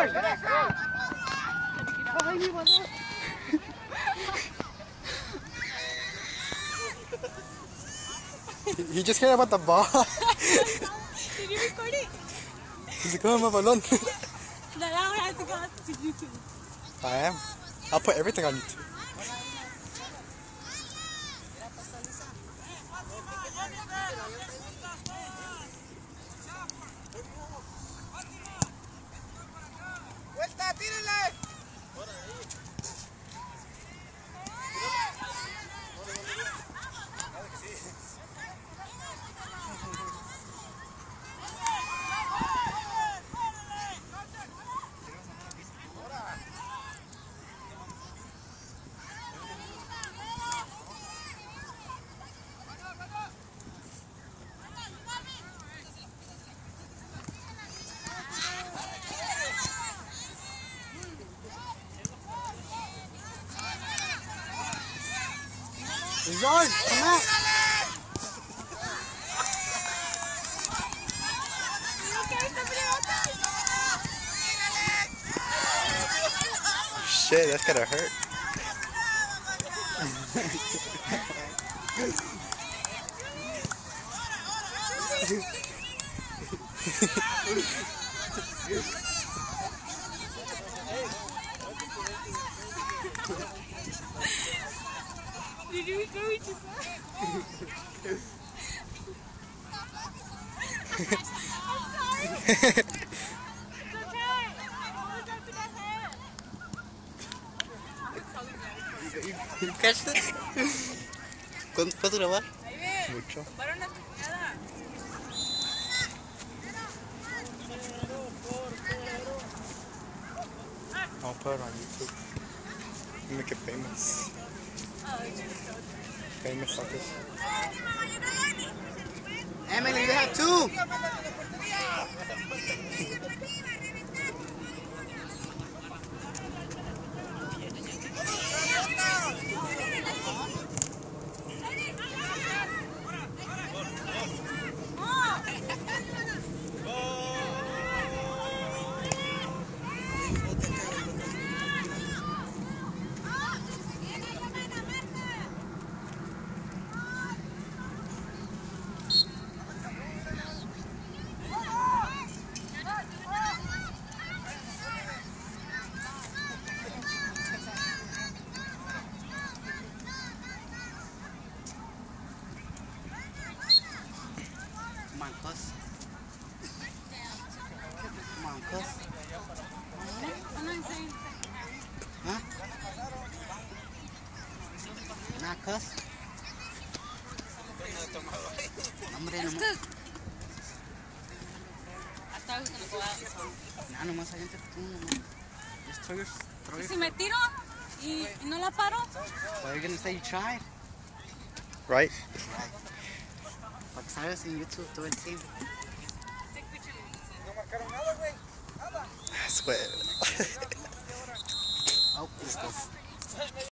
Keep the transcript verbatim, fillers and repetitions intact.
He just cared about the ball. Did you record it? He's going my balloon. That one has to go to YouTube. I am. I'll put everything on YouTube. John, come out! Shit, that's gonna hurt. Did you go with your I'm sorry. It's okay. Hold up to that hand. You catch it? ¿Cuánto puedes grabar? Mucho. I'll put it on YouTube. Make it famous. Famous like this. Emily, you have two! Come on, cuss. Come on, cuss. Huh? Not cuss? Hombre, no más. I thought he was gonna go out. Nah, nomás avienta tú, nomás. Just throw your, throw your... Si me tiro y, y no la paro. Why are you gonna say you tried? Right? Right. But sabes en YouTube todo el tiempo. I swear. Oh, let's go.